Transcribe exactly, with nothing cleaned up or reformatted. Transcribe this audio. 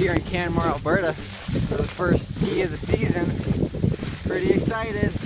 here in Canmore, Alberta for the first ski of the season. Pretty excited.